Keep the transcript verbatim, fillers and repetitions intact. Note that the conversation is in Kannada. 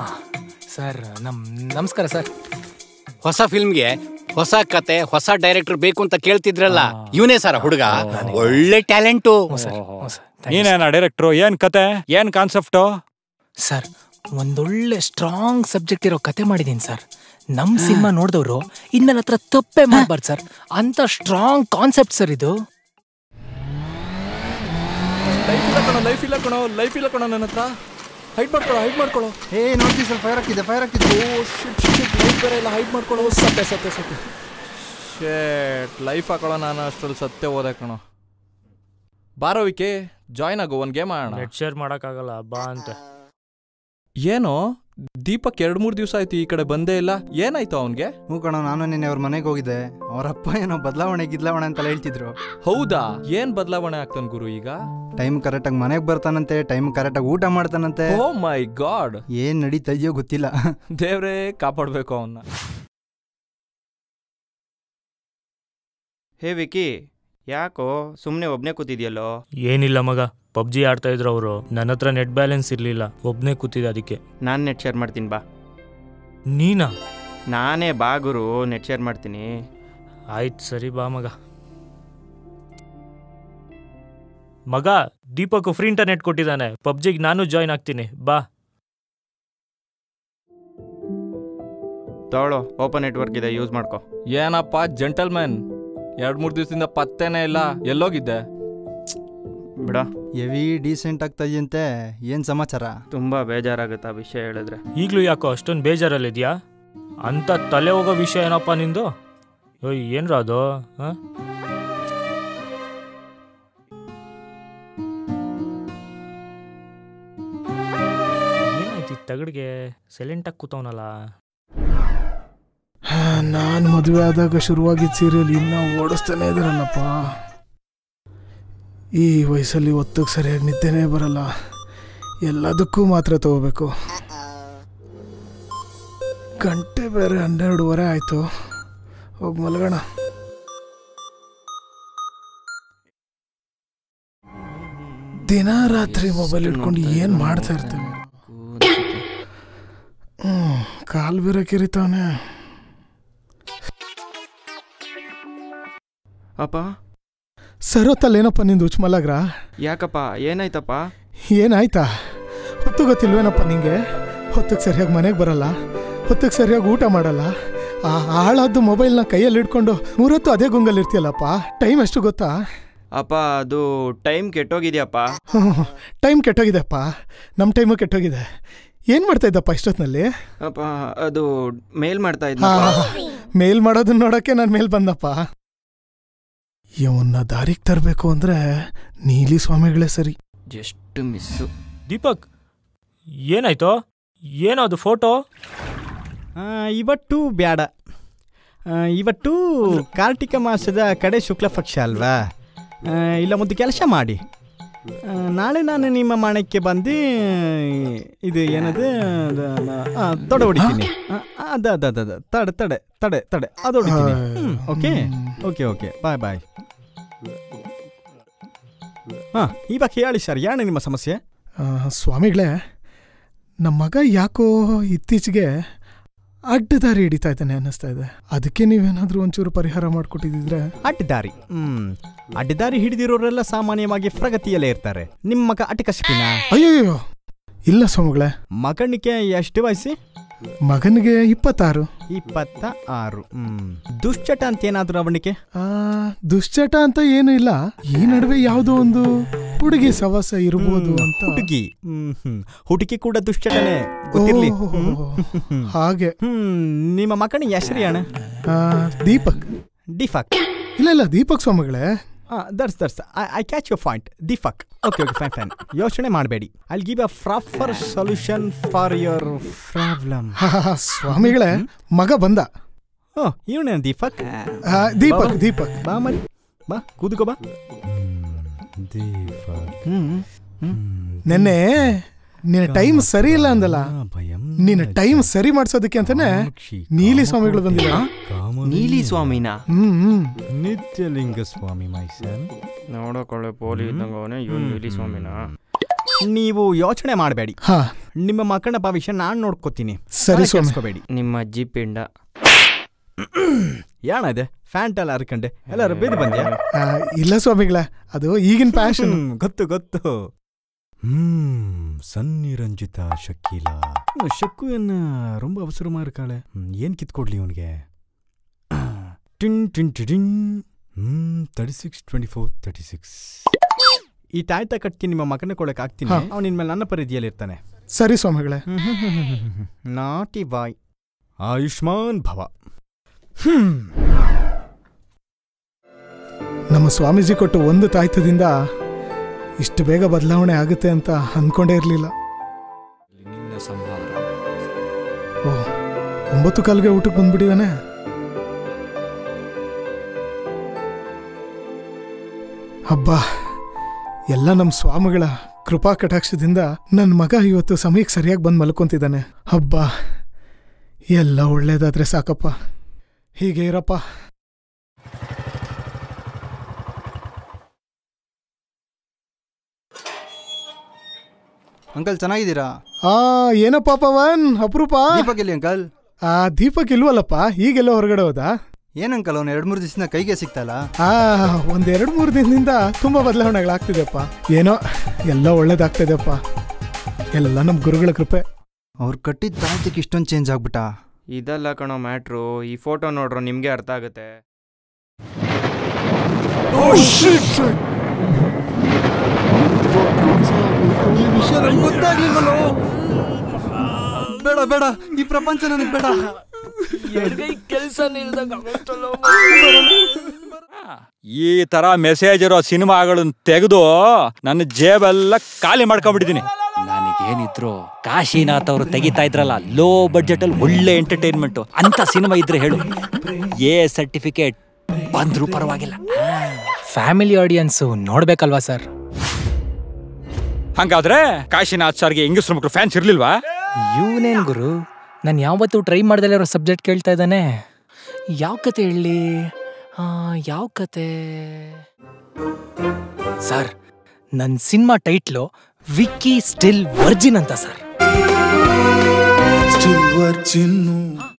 ಸರ್ ನಮ್ ನಮಸ್ಕಾರ ಸರ್. ಹೊಸ ಫಿಲ್ಮ್ಗೆ ಹೊಸ ಕತೆ ಹೊಸ ಡೈರೆಕ್ಟರ್ ಬೇಕು ಅಂತ ಕೇಳ್ತಿದ್ರಲ್ಲ, ಇವನೇ ಸರ್ ಹುಡುಗ. ಒಳ್ಳೆ ಟ್ಯಾಲೆಂಟು. ನೀನೇನ ಡೈರೆಕ್ಟ್ರು? ಏನ್ ಕತೆ, ಏನ್ ಕಾನ್ಸೆಪ್ಟು? ಸರ್ ಒಂದೊಳ್ಳೆ ಸ್ಟ್ರಾಂಗ್ ಸಬ್ಜೆಕ್ಟ್ ಇರೋ ಕತೆ ಮಾಡಿದೀನಿ ಸರ್. ನಮ್ ಸಿನಿಮಾ ನೋಡಿದವರು ಇನ್ಮೇಲೆ ಹತ್ರ ತಪ್ಪೇ ಮಾಡ್ಬಾರ್ದು ಸರ್. ಅಂತ ಸ್ಟ್ರಾಂಗ್ ಕಾನ್ಸೆಪ್ಟ್ ಸರ್ ಇದು. ಲೈಫ್ ಇಲ್ಲ ಕಣೋ, ಲೈಫ್ ಇಲ್ಲ ಕಣೋ, ಲೈಫ್ ಇಲ್ಲ ಕಣೋ ನನ್ನ ಹತ್ರ. ಹೈಟ್ ಮಾಡ್ಕೊಳ್ಳೋ, ಹೈಟ್ ಮಾಡ್ಕೊಳ್ಳೋ. ಏ ನೋಡ್ತೀವಿ ಸ್ವಲ್ಪ ಫೈರ್ ಹಾಕಿದೆ, ಫೈರ್ ಹಾಕಿದೆ. ಓ ಶಿಟ್ ಶಿಟ್, ಲೈಫ್ ಬೇರೆ ಇಲ್ಲ. ಹೈಟ್ ಮಾಡ್ಕೊಳ್ಳೋ. ಸತ್ಯ ಸತ್ಯ ಸತ್ಯ ಶೇಟ್, ಲೈಫ್ ಹಾಕೊಳ್ಳೋ. ನಾನು ಅಷ್ಟರಲ್ಲಿ ಸತ್ಯ ಓದೆ ಕಣೋ. ಬಾರೋ ವಿಕೆ, ಜಾಯ್ನ್ ಆಗೋ, ಒಂದು ಗೇಮ್ ಆಡೋಣ. ನೆಟ್ ಶೇರ್ ಮಾಡೋಕ್ಕಾಗಲ್ಲ ಬಾ ಅಂತ. ಏನೋ ದೀಪಕ್ ಎರಡು ಮೂರು ದಿವಸ ಆಯ್ತು ಈ ಕಡೆ ಬಂದೇ ಇಲ್ಲ. ಏನಾಯ್ತು ಅವನ್ಗೆ? ಹ್ಞೂ ಕಣೋ, ನಾನು ನಿನ್ನೆ ಅವ್ರ ಮನೆಗೆ ಹೋಗಿದ್ದೆ. ಅವರಪ್ಪ ಏನೋ ಬದಲಾವಣೆ ಗಿದ್ಲಾವಣೆ ಅಂತೆಲ್ಲ ಹೇಳ್ತಿದ್ರು. ಹೌದಾ? ಏನ್ ಬದಲಾವಣೆ ಆಗ್ತಾನ ಗುರು ಈಗ? ಟೈಮ್ ಕರೆಕ್ಟಾಗಿ ಮನೆಗೆ ಬರ್ತಾನಂತೆ, ಟೈಮ್ ಕರೆಕ್ಟಾಗಿ ಊಟ ಮಾಡ್ತಾನಂತೆ. ಓ ಮೈ ಗಾಡ್, ಏನ್ ನಡೀತಾ ಇದೆಯೋ ಗೊತ್ತಿಲ್ಲ. ದೇವ್ರೇ ಕಾಪಾಡ್ಬೇಕು ಅವನ್ನ. ಹೇ ವಿಕಿ, ಯಾಕೋ ಸುಮ್ಮನೆ ಒಬ್ನೇ ಕೂತಿದ್ಯಲ್ಲೋ? ಏನಿಲ್ಲ ಮಗ, ಪಬ್ಜಿ ಆಡ್ತಾ ಇದ್ರು ಅವರು. ನನ್ನ ಹತ್ರ ನೆಟ್ ಬ್ಯಾಲೆನ್ಸ್ ಇರಲಿಲ್ಲ, ಒಬ್ಬನೇ ಕೂತಿದ್ದೆ ಅದಕ್ಕೆ. ನಾನು ನೆಟ್ ಶೇರ್ ಮಾಡ್ತೀನಿ ಬಾ. ನೀನಾ? ನಾನೇ ಬಾ ಗುರು, ನೆಟ್ ಶೇರ್ ಮಾಡ್ತೀನಿ. ಆಯ್ತು ಸರಿ ಬಾ ಮಗ. ಮಗ ದೀಪಕ್ ಫ್ರೀ ಇಂಟರ್ನೆಟ್ ಕೊಟ್ಟಿದ್ದಾನೆ, ಪಬ್ಜಿಗೆ ನಾನು ಜಾಯ್ನ್ ಆಗ್ತೀನಿ ಬಾ. ತಗೊಳ್ಳೋ, ಓಪನ್ ನೆಟ್ವರ್ಕ್ ಇದೆ, ಯೂಸ್ ಮಾಡ್ಕೊ. ಏನಪ್ಪ ಜೆಂಟಲ್ಮ್ಯಾನ್, ಎರಡು ಮೂರು ದಿವಸದಿಂದ ಪತ್ತೆನೇ ಇಲ್ಲ, ಎಲ್ಲೋಗಿದ್ದೆ? ಬಿಡ, ಹೆವಿ ಡೀಸೆಂಟ್ ಆಗ್ತಾ ಇದೆಯಂತೆ. ಏನ್ ಸಮಾಚಾರ? ತುಂಬಾ ಬೇಜಾರಾಗುತ್ತೆ ಆ ವಿಷಯ ಹೇಳಿದ್ರೆ. ಈಗಲೂ ಯಾಕೋ ಅಷ್ಟೊಂದು ಬೇಜಾರಲ್ಲಿದ್ಯಾ? ಅಂತ ತಲೆ ಹೋಗೋ ವಿಷಯ ಏನಪ್ಪ ನಿಂದು? ಓಯ್ ಏನ್ರ ಅದು? ಹಾಂ ಏನಾಯ್ತು ತಗಡ್ಗೆ ಸೈಲೆಂಟಾಗಿ ಕೂತವನಲ್ಲ? ನಾನು ಮದುವೆ ಆದಾಗ ಶುರುವಾಗಿದ್ದ ಸೀರಿಯಲ್ ಇನ್ನೂ ಓಡಿಸ್ತಾನೆ ಇದ್ದಾರಲ್ಲಪ್ಪ. ಈ ವಯಸ್ಸಲ್ಲಿ ಒತ್ತಿಗೆ ಸರಿಯಾಗಿ ನಿದ್ದೆನೇ ಬರಲ್ಲ, ಎಲ್ಲದಕ್ಕೂ ಮಾತ್ರ ತಗೋಬೇಕು. ಗಂಟೆ ಬೇರೆ ಹನ್ನೆರಡುವರೆ ಆಯಿತು, ಹೋಗಿ ಮಲಗೋಣ. ದಿನ ರಾತ್ರಿ ಮೊಬೈಲ್ ಇಟ್ಕೊಂಡು ಏನು ಮಾಡ್ತಾ ಇರ್ತೇನೆ. ಹ್ಞೂ ಕಾಲು ಬೇರೆ ಕಿರಿತಾವನೆ. ಅಪ್ಪ ಸರೋತ್ತಲ್ಲೇನಪ್ಪ ನಿಂದು ಹುಚ್ಚ ಮಲಗ್ರ? ಯಾಕಪ್ಪ, ಏನಾಯ್ತಪ್ಪ? ಏನಾಯ್ತಾ? ಹೊತ್ತು ಗೊತ್ತಿಲ್ವೇನಪ್ಪ ನಿಂಗೆ? ಹೊತ್ತಿಗೆ ಸರಿಯಾಗಿ ಮನೆಗೆ ಬರಲ್ಲ, ಹೊತ್ತಿಗೆ ಸರಿಯಾಗಿ ಊಟ ಮಾಡಲ್ಲ, ಆ ಹಾಳಾದ್ದು ಮೊಬೈಲ್ನ ಕೈಯಲ್ಲಿ ಇಟ್ಕೊಂಡು ಮೂರೊತ್ತು ಅದೇ ಗುಂಗಲ್ಲಿ ಇರ್ತೀಯಲ್ಲಪ್ಪ. ಟೈಮ್ ಎಷ್ಟು ಗೊತ್ತಾ? ಅಪ್ಪ ಅದು ಟೈಮ್ ಕೆಟ್ಟೋಗಿದೆಯಪ್ಪ. ಹ್ಞೂ ಟೈಮ್ ಕೆಟ್ಟೋಗಿದೆಪ್ಪ, ನಮ್ಮ ಟೈಮು ಕೆಟ್ಟೋಗಿದೆ. ಏನು ಮಾಡ್ತಾ ಇದ್ದಪ್ಪ ಇಷ್ಟೊತ್ತಿನಲ್ಲಿ? ಅಪ್ಪ ಅದು ಮೇಲ್ ಮಾಡ್ತಾ ಇದ್ದ. ಮೇಲ್ ಮಾಡೋದನ್ನ ನೋಡೋಕ್ಕೆ ನಾನು ಮೇಲ್ ಬಂದಪ್ಪ. ಇವನ್ನ ದಾರಿಗೆ ತರಬೇಕು ಅಂದರೆ ನೀಲಿ ಸ್ವಾಮಿಗಳೇ ಸರಿ. Just miss. ದೀಪಕ್ ಏನಾಯ್ತು? ಏನೋ ಅದು ಫೋಟೋ? ಇವತ್ತು ಬೇಡ, ಇವತ್ತು ಕಾರ್ತಿಕ ಮಾಸದ ಕಡೆ ಶುಕ್ಲ ಪಕ್ಷ ಅಲ್ವಾ? ಇಲ್ಲ ಒಂದು ಕೆಲಸ ಮಾಡಿ, ನಾಳೆ ನಾನು ನಿಮ್ಮ ಮನೆಗೆ ಬಂದು ಇದು ಏನದು ತೊಡೆ ಹೊಡಿತೀನಿ. ಅದ ಅದ ಅದ ತಡೆ ತಡೆ ತಡೆ ತಡೆ ಅದು ಹೊಡಿತೀನಿ. Okay okay okay bye bye. ಹಾಂ ಇವಾಗ ಹೇಳಿ ಸರ್, ಏನು ನಿಮ್ಮ ಸಮಸ್ಯೆ? ಸ್ವಾಮಿಗಳೇ, ನಮ್ಮ ಮಗ ಯಾಕೋ ಇತ್ತೀಚೆಗೆ ಅಡ್ಡದಾರಿ ಹಿಡಿತಾ ಇದ್ದಾನೆ ಅನ್ನಿಸ್ತಾ ಇದೆ. ಅದಕ್ಕೆ ನೀವೇನಾದರೂ ಒಂಚೂರು ಪರಿಹಾರ ಮಾಡಿಕೊಟ್ಟಿದ್ರೆ. ಅಡ್ಡದಾರಿ? ಹ್ಮ್ ಅಡ್ಡದಾರಿ ಹಿಡಿದಿರೋರೆಲ್ಲ ಸಾಮಾನ್ಯವಾಗಿ ಪ್ರಗತಿಯಲ್ಲೇ ಇರ್ತಾರೆ. ನಿಮ್ಮ ಮಗ ಅಟಿಕಸಿಪಿನ? ಅಯ್ಯೋ ಇಲ್ಲ ಸ್ವಾಮಿಗಳೇ. ಮಗನಿಗೆ ಎಷ್ಟು ವಯಸ್ಸು? ಮಗನಿಗೆ ಇಪ್ಪತ್ತಾರು. ಇಪ್ಪತ್ತ ಆರು. ಹ್ಮ್ ದುಶ್ಚಟ ಅಂತ ಏನಾದ್ರು ಅವನಿಗೆ? ಆ ದುಶ್ಚಟ ಅಂತ ಏನು ಇಲ್ಲ. ಈ ನಡುವೆ ಯಾವುದೋ ಒಂದು ಹುಡುಗಿ ಸವಾಸ ಇರಬಹುದು ಅಂತ. ಹುಡುಗಿ? ಹ್ಮ್ ಹ್ಮ್ ಹುಡುಗಿ ಕೂಡ ದುಶ್ಚಟನೆ, ಗೊತ್ತಿರ್ಲಿ. ಹಾಗೆ. ಹ್ಮ್ ನಿಮ್ಮ ಮಗನ ಹೆಸರು ಅಣ್ಣ? ದೀಪಕ್. ದೀಪಕ್? ಇಲ್ಲ ಇಲ್ಲ ದೀಪಕ್ ಸ್ವಾಮಿಗಳೇ. ದರ್ಸ್ ದರ್ಸ್ I catch your point. Deepak okay okay fine fine. ಯೋಚನೆ ಮಾಡಬೇಡಿ, I give a proper solution for your problem. ಸ್ವಾಮಿಗಳೇ, ಮಗ ಬಂದ. ಓ ಇವನೇ ದೀಪಕ್? ದೀಪಕ್ ದೀಪಕ್ ಬಾ ಮರಿ ಬಾ, ಕೂದುಕೋ ಬಾ. ದೀಪಕ್ ನೆನ್ನೆ ನಿನ್ನ ಟೈಮ್ ಸರಿ ಇಲ್ಲ ಅಂದಲ್ಲ, ನಿನ್ನ ಟೈಮ್ ಸರಿ ಮಾಡ್ಸೋದಕ್ಕೆ ಅಂತಾನೆ ನೀಲಿ ಸ್ವಾಮಿಗಳು ಬಂದಿಲ್ಲ. ನೀಲಿ ಸ್ವಾಮಿನ? ಹ್ಮ್ ನಿತ್ಯಲಿಂಗ ಸ್ವಾಮಿ ಮೈಸನ್. ನೋಡಕೊಳ್ಳೆ ಪೋಲಿ ಇದ್ದಂಗ ಅವನೇ, ಇವನು ನೀಲಿ ಸ್ವಾಮಿನ? ನೀವು ಯೋಚನೆ ಮಾಡಬೇಡಿ, ನಿಮ್ಮ ಮಕ್ಕಳ ಭವಿಷ್ಯ ನಾನು ನೋಡ್ಕೋತೀನಿ. ಸರಿ ಸ್ವಾಮಿ. ನಿಮ್ಮ ಅಜ್ಜಿ ಪಿಂಡ ಯಾಣ ಇದೆ ಫ್ಯಾಂಟ್ ಎಲ್ಲ ಹರ್ಕಂಡೆ ಎಲ್ಲರೂ ಬೇದಿ ಬಂದ್ಯಾ? ಇಲ್ಲ ಸ್ವಾಮಿಗಳ, ಅದು ಈಗಿನ ಪ್ಯಾಷನ್. ಗೊತ್ತು ಗೊತ್ತು. ಹ್ಮ್ ಸನ್ನಿರಂಜಿತ ಶಕೀಲ ಶಕ್ಕು ಏನ ரொம்ப ಅವಸರமா இருக்காಳೆ. ಏನ್ ಕಿತ್ಕೊಡ್ಲಿ ಇವನಿಗೆ? ಟಿನ್ ಟಿನ್ ಟಿನ್ hmm thirty six twenty four thirty six ಈ ತಾಯ್ತ ಕಟ್ಟಿ ನಿಮ್ಮ ಮಗನ ಕೊಡಕ್ ಆಗ್ತೀನಿ. ಅವ್ನು ಇನ್ಮೇಲೆ ನನ್ನ ಪರಿಧಿಯಲ್ಲಿ ಇರ್ತಾನೆ. ಸರಿ ಸ್ವಾಮಿಗಳೇ. ನಾಟಿ ಬಾಯ್. ಆಯುಷ್ಮಾನ್ ಭವ. ನಮ್ಮ ಸ್ವಾಮೀಜಿ ಕೊಟ್ಟು ಒಂದು ತಾಯ್ತದಿಂದ ಇಷ್ಟು ಬೇಗ ಬದಲಾವಣೆ ಆಗುತ್ತೆ ಅಂತ ಅಂದ್ಕೊಂಡೇ ಇರಲಿಲ್ಲ. ಓ, ಒಂಬತ್ತು ಕಾಲ್ಗೆ ಊಟಕ್ಕೆ ಬಂದ್ಬಿಟ್ಟಿದ್ದಾನೆ. ಹಬ್ಬ, ಎಲ್ಲ ನಮ್ಮ ಸ್ವಾಮಿಗಳ ಕೃಪಾ ಕಟಾಕ್ಷದಿಂದ ನನ್ನ ಮಗ ಇವತ್ತು ಸಮಯಕ್ಕೆ ಸರಿಯಾಗಿ ಬಂದು ಮಲ್ಕೊಂತಿದ್ದಾನೆ. ಹಬ್ಬ, ಎಲ್ಲ ಒಳ್ಳೇದಾದ್ರೆ ಸಾಕಪ್ಪ. ಹೀಗೆ ಇರಪ್ಪ. ಅಂಕಲ್ ಚೆನ್ನಾಗಿದ್ದೀರಾ? ಆ ಏನಪ್ಪ ಪವನ್, ಅಪರೂಪ. ದೀಪಕ್ ಎಲ್ಲಿ ಅಂಕಲ್? ಆ ದೀಪಕ್ ಇಲ್ವಲ್ಲಪ್ಪ, ಈಗೆಲ್ಲೋ ಹೊರಗಡೆ ಹೋದ. ಏನಂಕಲ್ ಅವ್ನು ಎರಡು ಮೂರು ದಿವಸದಿಂದ ಕೈಗೆ ಸಿಗ್ತಲ್ಲ? ಆ ಒಂದ್ ಎರಡು ಮೂರು ದಿನದಿಂದ ತುಂಬಾ ಬದಲಾವಣೆಗಳಾಗ್ತಿದೆಪ್ಪ. ಏನೋ ಎಲ್ಲ ಒಳ್ಳೇದಾಗ್ತಿದೆಪ್ಪ. ಎಲ್ಲ ನಮ್ಮ ಗುರುಗಳ ಕೃಪೆ. ಅವ್ರು ಕಟ್ಟಿದ್ದ ತಾಯ್ತಕ್ಕೆ ಇಷ್ಟೊಂದು ಚೇಂಜ್ ಆಗ್ಬಿಟ್ಟ. ಇದಲ್ಲ ಕಣೋ ಮ್ಯಾಟ್ರು. ಈ ಫೋಟೋ ನೋಡ್ರೋ ನಿಮ್ಗೆ ಅರ್ಥ ಆಗುತ್ತೆ. ಬೇಡ ಬೇಡ, ಈ ಪ್ರಪಂಚ ನನಗೆ ಬೇಡ. ಕೆಲಸ ಈ ತರ ಮೆಸೇಜ್ ಇರೋ ಸಿನಿಮಾಗಳನ್ನ ತೆಗೆದು ನನ್ನ ಜೇಬೆಲ್ಲ ಖಾಲಿ ಮಾಡ್ಕೊಂಡ್ಬಿಟ್ಟಿದೀನಿ. ನನಗೇನಿದ್ರು ಕಾಶಿನಾಥ್ ಅವರು ತೆಗಿತಾ ಇದ್ರಲ್ಲ ಲೋ ಬಡ್ಜೆಟ್ ಅಲ್ಲಿ ಒಳ್ಳೆ ಎಂಟರ್ಟೈನ್ಮೆಂಟ್ ಅಂತ ಸಿನಿಮಾ ಇದ್ರೆ ಹೇಳು, ಎ ಸರ್ಟಿಫಿಕೇಟ್ ಬಂದ್ರೂ ಪರವಾಗಿಲ್ಲ. ಫ್ಯಾಮಿಲಿ ಆಡಿಯನ್ಸ್ ನೋಡ್ಬೇಕಲ್ವಾ ಸರ್? ಹಂಗಾದ್ರೆ ಕಾಶಿನಾಥ್ ಸರ್ಗೆ ಹೆಂಗಸ್ರು ಮಕ್ಕಳು ಫ್ಯಾನ್ಸ್ ಇರ್ಲಿಲ್ವಾ? ಇವನೇನ್ ಗುರು, ನಾನು ಯಾವತ್ತೂ ಟ್ರೈ ಮಾಡ್ದಲ್ಲೇ ಇರೋ ಸಬ್ಜೆಕ್ಟ್ ಕೇಳ್ತಾ ಇದ್ದಾನೆ. ಯಾವ ಕತೆ ಹೇಳಿ? ಯಾವ ಕತೆ ಸರ್? ನನ್ನ cinema title Vicky still virgin ಅಂತ ಸರ್. Still Virgin